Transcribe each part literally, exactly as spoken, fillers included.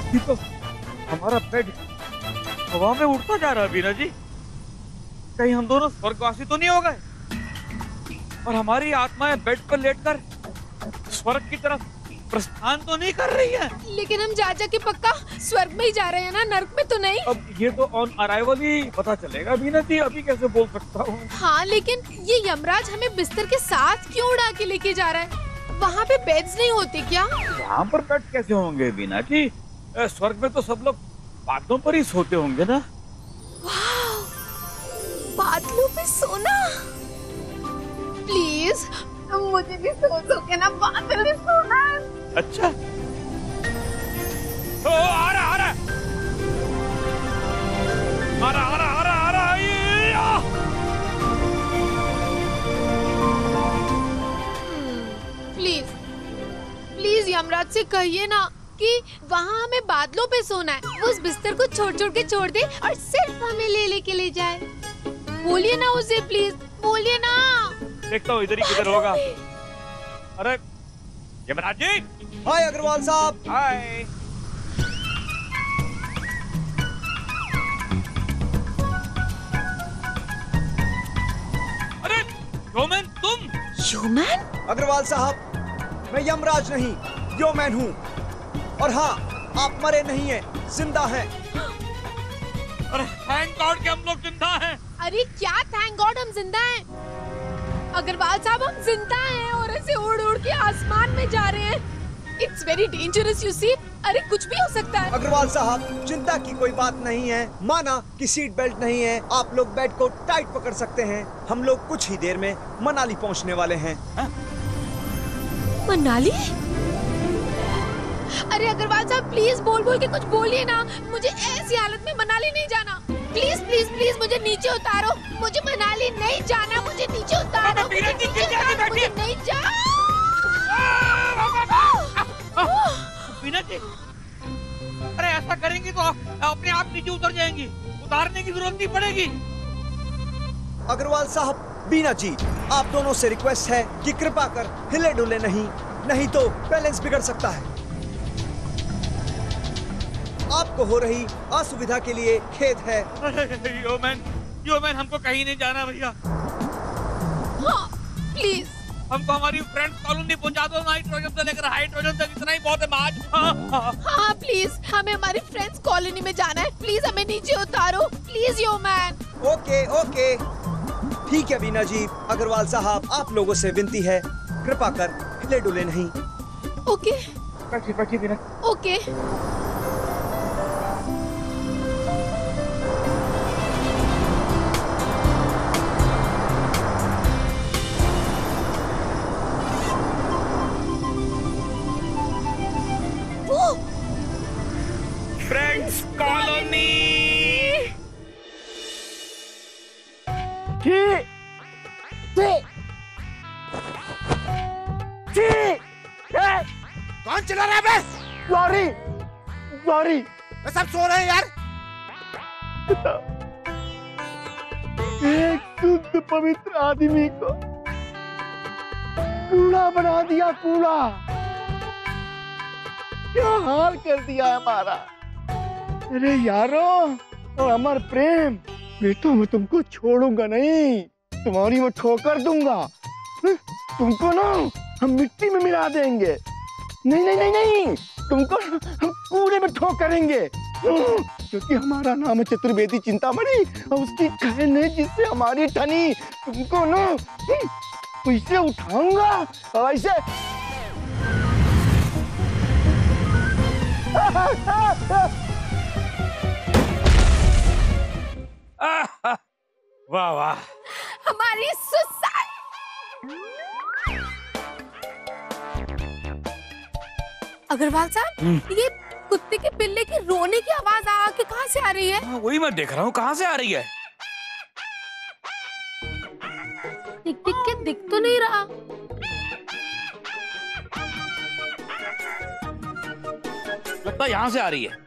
ये तो हमारा बेड हवा में उड़ता जा रहा है बीना जी। कहीं हम दोनों स्वर्गवासी तो नहीं हो गए और हमारी आत्माएं बेड पर लेटकर स्वर्ग की तरफ प्रस्थान तो नहीं कर रही है? लेकिन हम जा जा के पक्का स्वर्ग में ही जा रहे हैं ना, नर्क में तो नहीं। अब ये तो ऑन अराइवल ही पता चलेगा बीना जी, अभी कैसे बोल सकता हूँ। हाँ लेकिन ये यमराज हमें बिस्तर के साथ क्यों उड़ा के लेके जा रहा है? वहाँ पे बेड्स नहीं होते क्या? वहाँ पर बेड कैसे होंगे बीना जी? स्वर्ग में तो सब लोग बादलों पर ही सोते होंगे ना। वाह, बादलों पे सोना। प्लीज मुझे भी सो सो के ना बादल में सोना है। अच्छा ओ, आ रहा आ रहा आ रहा आ रहा आ रहा आ रहा ये आ! प्लीज प्लीज यमराज से कहिए ना कि वहाँ हमें बादलों पे सोना है। वो उस बिस्तर को छोड़ छोड़ के छोड़ दे और सिर्फ हमें ले लेके ले जाए। बोलिए ना उसे, प्लीज बोलिए ना। देखता हूँ इधर ही किधर होगा। अरे यमराज जी। हाय अग्रवाल साहब। हाय। अरे योमैन तुम? योमैन? अग्रवाल साहब मैं यमराज नहीं योमैन हूँ। और हाँ आप मरे नहीं हैं, जिंदा हैं। अरे थैंक गॉड कि हम लोग जिंदा हैं। अरे क्या थैंक गॉड हम जिंदा हैं? अग्रवाल साहब हम जिंदा हैं और ऐसे उड़ उड़ के आसमान में जा रहे हैं। It's very dangerous you see. अरे कुछ भी हो सकता है। अग्रवाल साहब चिंता की कोई बात नहीं है। माना कि सीट बेल्ट नहीं है, आप लोग बेड को टाइट पकड़ सकते हैं। हम लोग कुछ ही देर में मनाली पहुंचने वाले हैं। हा? मनाली? अरे अग्रवाल साहब प्लीज बोल बोल के कुछ बोलिए ना। मुझे ऐसी हालत में मनाली नहीं जाना। प्लीज प्लीज प्लीज मुझे नीचे उतारो। मुझे मनाली नहीं जाना, मुझे नीचे उतारो। मुझे नीचे उतारो, मुझे नहीं जाना। बीना जी अरे ऐसा करेंगी तो अपने आप नीचे उतर जाएंगी, उतारने की जरूरत नहीं पड़ेगी। अग्रवाल साहब बीना जी आप दोनों से रिक्वेस्ट है कि कृपा कर हिले डुले नहीं, नहीं तो बैलेंस बिगड़ सकता है। आपको हो रही असुविधा के लिए खेद है। योमैन योमैन हमको कहीं नहीं जाना भैया। हाँ प्लीज हमको हमारी फ्रेंड्स कॉलोनी पहुंचा दो। नाइट्रोजन से लेकर हाइड्रोजन तक इतना ही बहुत है आज। हाँ, हाँ। हाँ प्लीज हमें हमारी फ्रेंड्स कॉलोनी में जाना है। प्लीज हमें नीचे उतारो प्लीज योमैन। ओके ओके ठीक है बीना जी। अग्रवाल साहब आप लोगों से विनती है कृपा कर हिले डुले नहीं। ओके बैठिए बैठिए बीना। Okay friends colony. कौन चला रहा है बे? सॉरी सॉरी सब सो रहे हैं यार। एक शुद्ध पवित्र आदमी को कूड़ा बना दिया, कूड़ा। क्या हाल कर दिया हमारा। अरे यारो और अमर प्रेम, बेटो मैं तुमको छोड़ूंगा नहीं, तुम्हारी मैं ठोकर दूंगा। तुमको ना हम मिट्टी में मिला देंगे। नहीं नहीं नहीं नहीं तुमको हम कूड़े में ठोकरेंगे, क्योंकि हमारा नाम है चतुर्वेदी चिंतामणि और उसकी कहन है जिससे हमारी ठनी। तुमको ना ऐसे उठाऊंगा और ऐसे वाह वाह हमारी सुसाइड। अग्रवाल साहब ये कुत्ते के पिल्ले की रोने की आवाज आके कहाँ से आ रही है? हाँ, वही मैं देख रहा हूँ कहाँ से आ रही है। दिख दिख के दिख तो नहीं रहा। लगता है यहाँ से आ रही है।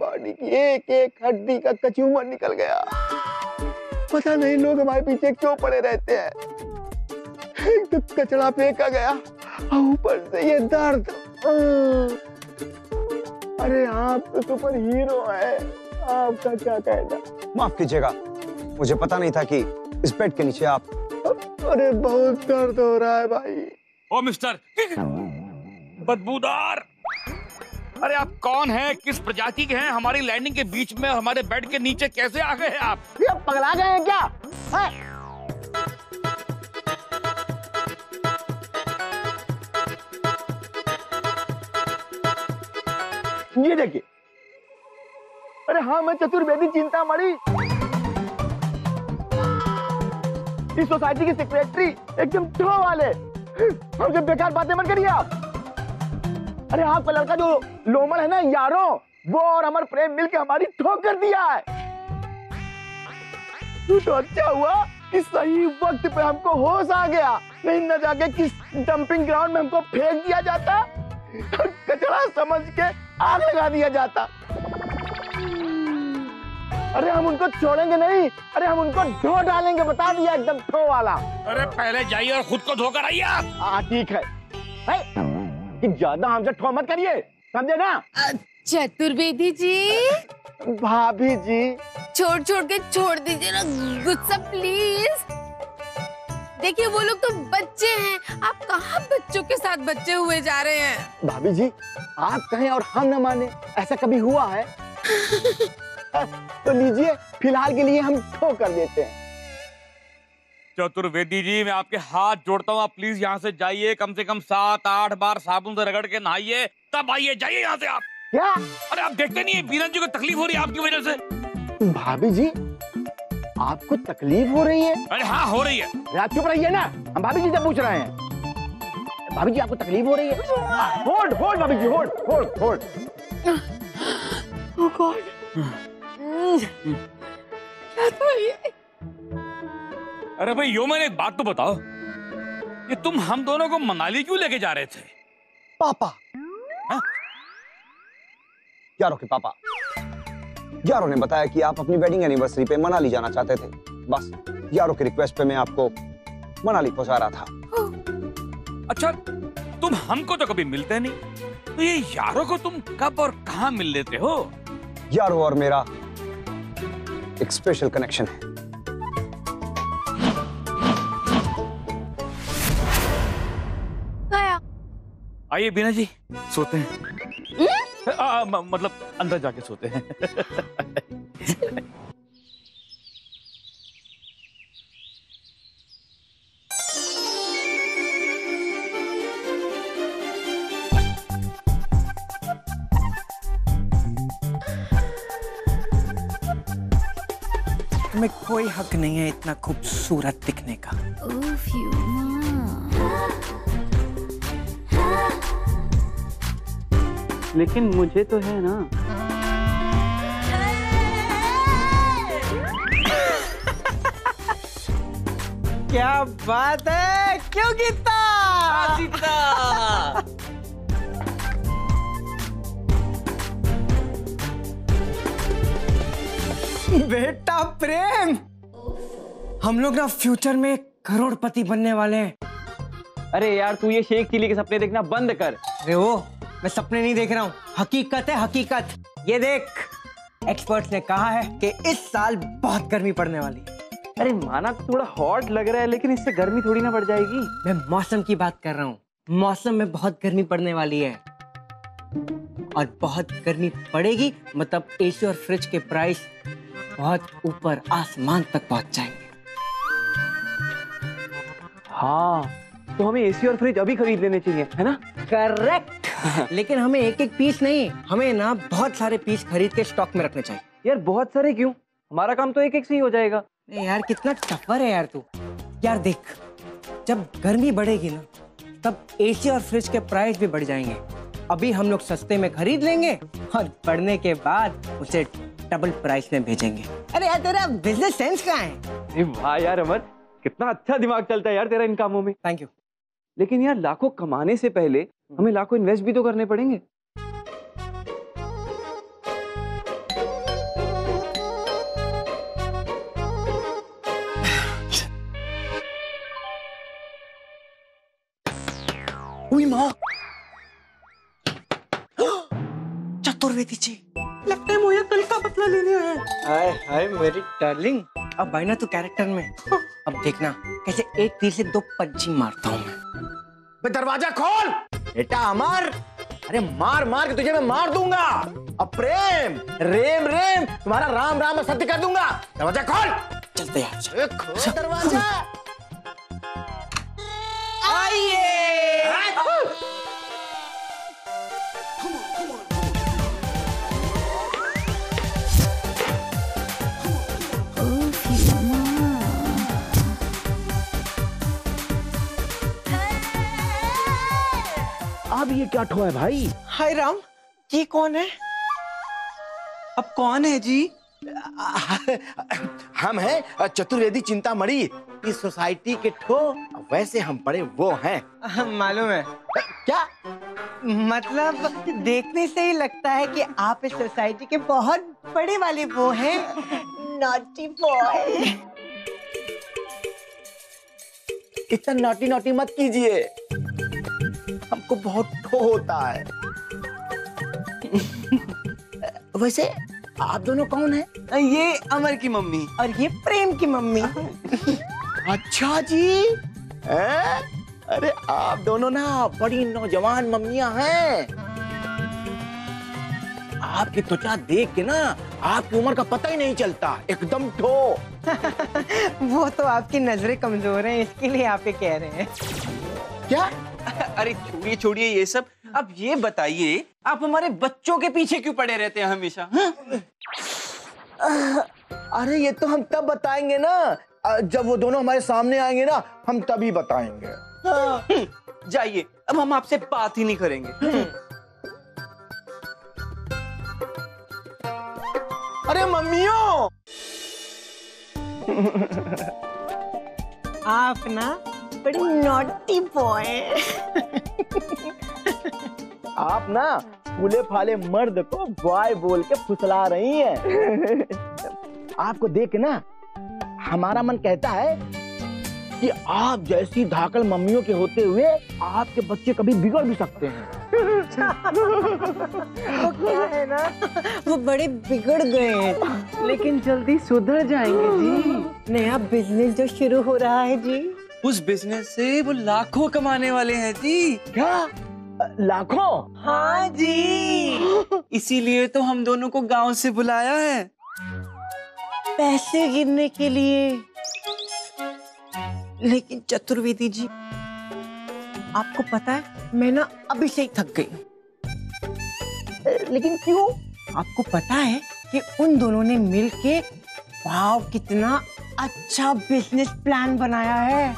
बॉडी की एक एक हड्डी का कचूमर निकल गया। पता नहीं लोग हमारे पीछे क्यों पड़े रहते हैं। एक तो कचरा फेंका गया और ऊपर से ये दर्द। अरे आप तो सुपर हीरो है, आपका क्या कहना। माफ कीजिएगा, मुझे पता नहीं था कि इस बेड के नीचे आप। अरे बहुत दर्द हो रहा है भाई। ओ मिस्टर बदबूदार, अरे आप कौन हैं, किस प्रजाति के हैं? हमारी लैंडिंग के बीच में हमारे बेड के नीचे कैसे आ गए आप? ये पगला गए हैं क्या है? ये देखिए, अरे हाँ मैं चतुर्वेदी चिंतामणि, इस सोसाइटी की सेक्रेटरी, एकदम ठो वाले। हमसे बेकार बातें मत करिए आप। अरे आपका लड़का जो लोमड़ है ना यारो, वो और अमर प्रेम मिलके हमारी ठोक कर दिया है। तो अच्छा हुआ कि सही वक्त पे हमको होश आ गया, नहीं न जाके किस डंपिंग ग्राउंड में हमको फेंक दिया जाता, कचरा समझ के आग लगा दिया जाता। अरे हम उनको छोड़ेंगे नहीं, अरे हम उनको धो डालेंगे, बता दिया एकदम ठो वाला। अरे पहले जाइए और खुद को धोकर आइए आप। हाँ ठीक है, है? कि ज्यादा हमसे ठो मत करिए, समझे ना? चतुर्वेदी जी, भाभी जी, छोड़ छोड़ के छोड़ दीजिए ना गुस्सा प्लीज। देखिए वो लोग तो बच्चे हैं, आप कहाँ बच्चों के साथ बच्चे हुए जा रहे हैं। भाभी जी आप कहें और हम न माने, ऐसा कभी हुआ है? तो लीजिए, फिलहाल के लिए हम ठो कर देते हैं। चतुर्वेदी जी, मैं आपके हाथ जोड़ता हूँ, आप प्लीज यहाँ से जाइए। कम से कम सात आठ बार साबुन से रगड़ के नहाइए, तब आइए। जाइए यहाँ से आप। क्या? अरे आप देखते नहीं है बीरन जी को तकलीफ हो रही है आपकी वजह से। भाभी जी आपको तकलीफ हो रही है? अरे हाँ हो रही है। आप चुप रहिए ना, हम भाभी जी से पूछ रहे हैं। भाभी जी आपको तकलीफ हो रही है? होल्ड होल्ड भाभी जी, hold hold hold. Oh god, क्या था ये? अरे भाई यो, मैंने एक बात तो बताओ, ये तुम हम दोनों को मनाली क्यों लेके जा रहे थे? पापा, हा? यारो के पापा, यारो ने बताया कि आप अपनी वेडिंग एनिवर्सरी पे मनाली जाना चाहते थे। बस यारो की रिक्वेस्ट पे मैं आपको मनाली पहुंचा रहा था। अच्छा, तुम हमको तो कभी मिलते नहीं, तो ये यारो को तुम कब और कहां मिल लेते हो? यारो और मेरा एक स्पेशल कनेक्शन है। गया। आइए बीना जी, सोते हैं। आ, म, मतलब अंदर जाके सोते हैं। तुम्हें कोई हक नहीं है इतना खूबसूरत दिखने का। लेकिन मुझे तो है ना। क्या बात है, क्यों जीता? जीता। बेटा प्रेम, हम लोग ना फ्यूचर में करोड़पति बनने वाले हैं। अरे यार तू ये शेख चिल्ली के सपने देखना बंद कर। अरे वो मैं सपने नहीं देख रहा हूँ, हकीकत है हकीकत। ये देख, एक्सपर्ट्स ने कहा है कि इस साल बहुत गर्मी पड़ने वाली है। अरे माना तो थोड़ा हॉट लग रहा है, लेकिन इससे गर्मी थोड़ी ना बढ़ जाएगी। मैं मौसम की बात कर रहा हूँ, मौसम में बहुत गर्मी पड़ने वाली है और बहुत गर्मी पड़ेगी मतलब एसी और फ्रिज के प्राइस बहुत ऊपर आसमान तक पहुंच जाएंगे। हाँ, तो हमें एसी और फ्रिज अभी खरीद लेने चाहिए, है ना? करेक्ट। लेकिन हमें एक एक पीस नहीं, हमें ना बहुत सारे पीस खरीद के स्टॉक में रखने चाहिए। यार बहुत सारे क्यों? हमारा काम तो एक एक से ही हो जाएगा। यार कितना टफर है यार तू। यार देख, जब गर्मी बढ़ेगी ना तब एसी और फ्रिज के प्राइस भी बढ़ जाएंगे। अभी हम लोग सस्ते में खरीद लेंगे और बढ़ने के बाद उसे डबल प्राइस में भेजेंगे। अरे यार तेरा बिजनेस सेंस कहाँ है? अरे वाह यार अमर, कितना अच्छा दिमाग चलता है यार तेरा इन कामों में। Thank you. लेकिन यार लाखों कमाने से पहले हमें लाखों इन्वेस्ट भी तो करने पड़ेंगे। हुई माँ। चतुर्वेदी जी, लगता है मोया कल का बदला लेने आया है। हाय हाय मेरी डार्लिंग, अब भाई ना तू कैरेक्टर में। अब देखना कैसे एक तीर से दो पंछी मारता हूँ मैं। बे दरवाजा खोल बेटा अमर, अरे मार मार के तुझे मैं मार दूंगा। अब प्रेम रेम रेम तुम्हारा राम राम मैं सत्य कर दूंगा। दरवाजा खोल। चलते यार। खोल दरवाजा। आइए। अब ये क्या ठो है भाई? हाय राम, ये कौन है? अब कौन है जी? हम हैं चतुर्वेदी चिंतामणि, इस सोसाइटी के ठो। वैसे हम बड़े वो हैं। मालूम है क्या मतलब? देखने से ही लगता है कि आप इस सोसाइटी के बहुत बड़े वाले वो हैं। Naughty boy. इतना नॉटी नॉटी मत कीजिए, हमको बहुत ठो होता है। वैसे आप दोनों कौन हैं? ये अमर की मम्मी और ये प्रेम की मम्मी। अच्छा जी। है? अरे आप दोनों ना बड़ी नौजवान मम्मियां हैं। आपकी त्वचा देख के ना आपकी उम्र का पता ही नहीं चलता, एकदम ठो। वो तो आपकी नजरें कमजोर हैं, इसके लिए आप ये कह रहे हैं। क्या? अरे छोड़िए छोड़िए ये सब। अब ये बताइए, आप हमारे बच्चों के पीछे क्यों पड़े रहते हैं हमेशा? अरे ये तो हम तब बताएंगे ना जब वो दोनों हमारे सामने आएंगे ना, हम तभी बताएंगे। जाइए, अब हम आपसे बात ही नहीं करेंगे। अरे मम्मियों, आप ना बड़ी नॉटी बॉय। आप ना फूले फाले मर्द को बॉय बोल के फुसला रही हैं। आपको देख के ना हमारा मन कहता है कि आप जैसी धाकड़ मम्मियों के होते हुए आपके बच्चे कभी बिगड़ भी सकते हैं। वो क्या है ना, वो बड़े बिगड़ गए हैं, लेकिन जल्दी सुधर जाएंगे जी। नया बिजनेस जो शुरू हो रहा है जी, उस बिजनेस से वो लाखों कमाने वाले हैं जी। क्या? लाखों? हाँ जी। इसीलिए तो हम दोनों को गांव से बुलाया है, पैसे गिनने के लिए। लेकिन चतुर्वेदी जी, आपको पता है मैं ना अभी से ही थक गई। लेकिन क्यों? आपको पता है कि उन दोनों ने मिलके वाव कितना अच्छा बिजनेस प्लान बनाया है।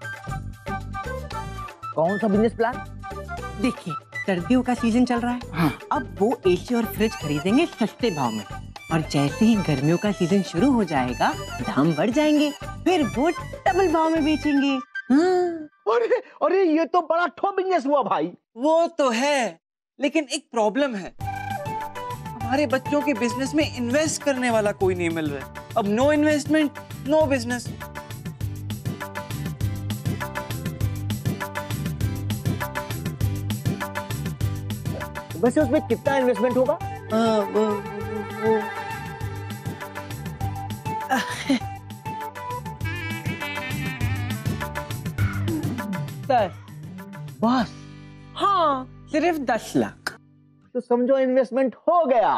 कौन सा बिजनेस प्लान? देखिए, सर्दियों का सीजन चल रहा है। हाँ। अब वो एसी और फ्रिज खरीदेंगे सस्ते भाव में, और जैसे ही गर्मियों का सीजन शुरू हो जाएगा दाम बढ़ जाएंगे, फिर वो डबल भाव में बेचेंगे। हाँ। अरे अरे ये तो बड़ा ठो बिजनेस हुआ भाई। वो तो है, लेकिन एक प्रॉब्लम है, हमारे बच्चों के बिजनेस में इन्वेस्ट करने वाला कोई नहीं मिल रहा है। अब नो इन्वेस्टमेंट नो बिजनेस। वैसे उसमें कितना इन्वेस्टमेंट होगा? आ, वो, वो, वो। दस। बस? हाँ, सिर्फ दस लाख। तो समझो इन्वेस्टमेंट हो गया।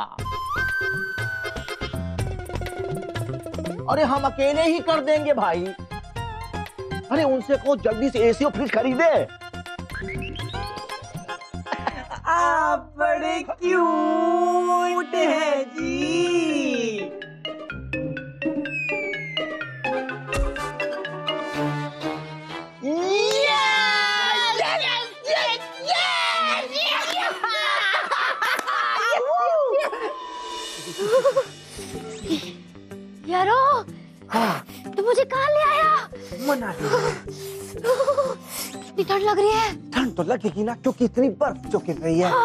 अरे हम अकेले ही कर देंगे भाई। अरे उनसे कहो जल्दी से एसी और फ्रिज खरीदे। आप बड़े क्यूट हैं जी। यारो, तो मुझे कहाँ ले आया? मना लो। कितनी ठंड लग रही है। ठंड तो लगेगी ना, क्योंकि इतनी बर्फ जो गिर रही है।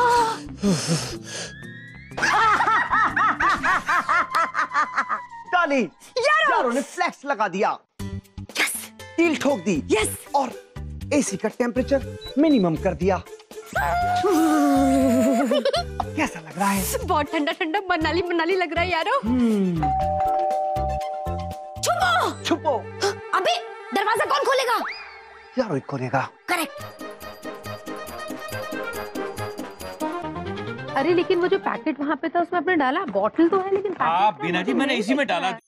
डाली, यारो ने फ्लैक्स लगा दिया। यस, कील ठोक दी। यस, और एसी का टेम्परेचर मिनिमम कर दिया। अब कैसा लग रहा है? बहुत ठंडा ठंडा मनाली मनाली लग रहा है यारो। छुपो छुपो। अबे दरवाजा कौन खोलेगा? यारो ही खोलेगा। करेक्ट। अरे लेकिन वो जो पैकेट वहाँ पे था उसमें आपने डाला, बॉटल तो है लेकिन आप बीना जी मैंने इसी में डाला।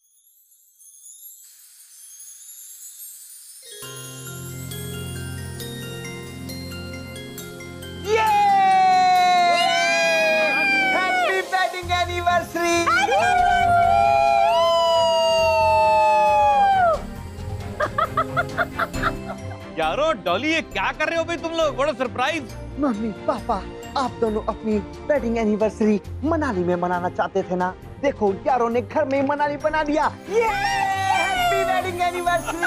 Happy wedding anniversary. यारो डॉली ये क्या कर रहे हो भाई तुम लोग? बड़ा सरप्राइज। मम्मी पापा आप दोनों अपनी वेडिंग एनिवर्सरी मनाली में मनाना चाहते थे ना, देखो यारो ने घर में ही मनाली बना दिया। ये हैप्पी वेडिंग एनिवर्सरी।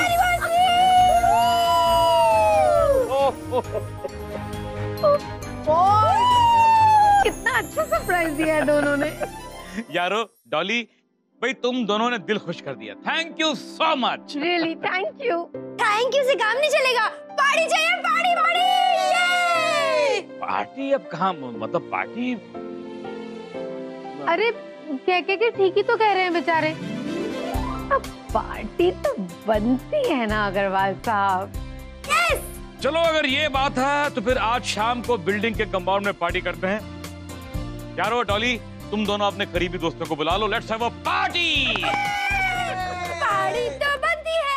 कितना अच्छा सरप्राइज दिया है दोनों ने। यारो डॉली भाई तुम दोनों ने दिल खुश कर दिया। Thank you so much. Really thank you. Thank you से काम नहीं चलेगा, पार्टी चाहिए, पार्टी पार्टी। पार्टी अब कहाँ, मतलब पार्टी। अरे कह के के ठीक ही तो कह रहे हैं बेचारे। अब पार्टी तो बनती है ना अग्रवाल साहब। यस। चलो अगर ये बात है तो फिर आज शाम को बिल्डिंग के कंपाउंड में पार्टी करते हैं। यारो डॉली तुम दोनों अपने करीबी दोस्तों को बुला लो। Let's have a party. Party तो बनती है।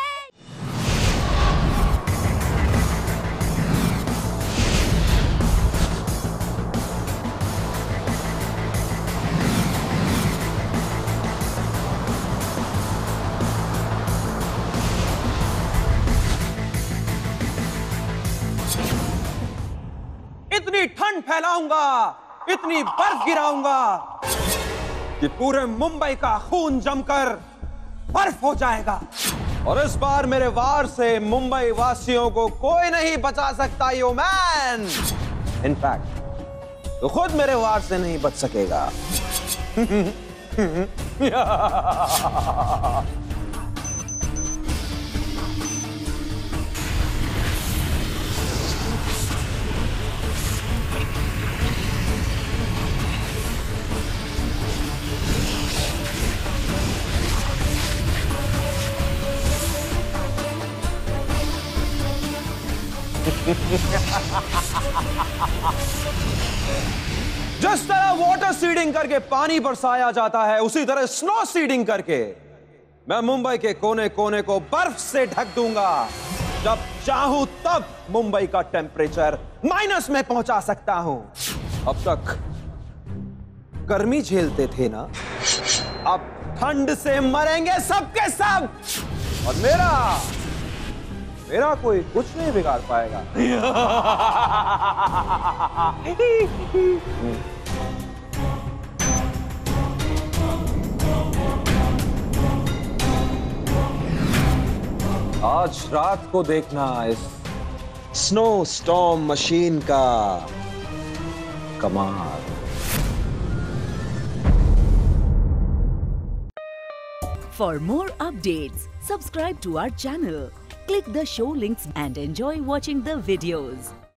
इतनी ठंड फैलाऊंगा, इतनी बर्फ गिराऊंगा कि पूरे मुंबई का खून जमकर बर्फ हो जाएगा। और इस बार मेरे वार से मुंबई वासियों को कोई नहीं बचा सकता यो मैन। इनफैक्ट तो खुद मेरे वार से नहीं बच सकेगा। जिस तरह वाटर सीडिंग करके पानी बरसाया जाता है, उसी तरह स्नो सीडिंग करके मैं मुंबई के कोने कोने को बर्फ से ढक दूंगा। जब चाहूं तब मुंबई का टेम्परेचर माइनस में पहुंचा सकता हूं। अब तक गर्मी झेलते थे ना, अब ठंड से मरेंगे सबके सब। और मेरा मेरा कोई कुछ नहीं बिगाड़ पाएगा। आज रात को देखना इस स्नो स्टॉर्म मशीन का कमाल। For more updates, subscribe to our channel, click the show links and enjoy watching the videos.